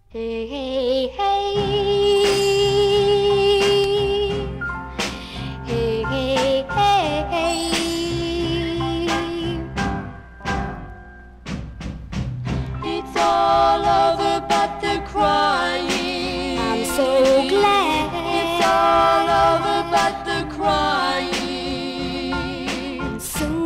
Hey, hey, hey. Hey, hey, hey, hey. It's all over but the crying. I'm so glad. It's all over but the crying.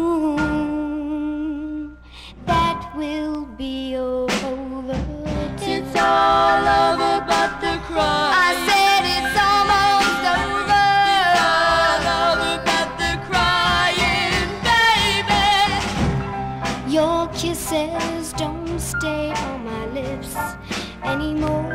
Soon that will be over. It's all over but the crying. I said it's almost over. It's all over but the crying, baby. Your kisses don't stay on my lips anymore.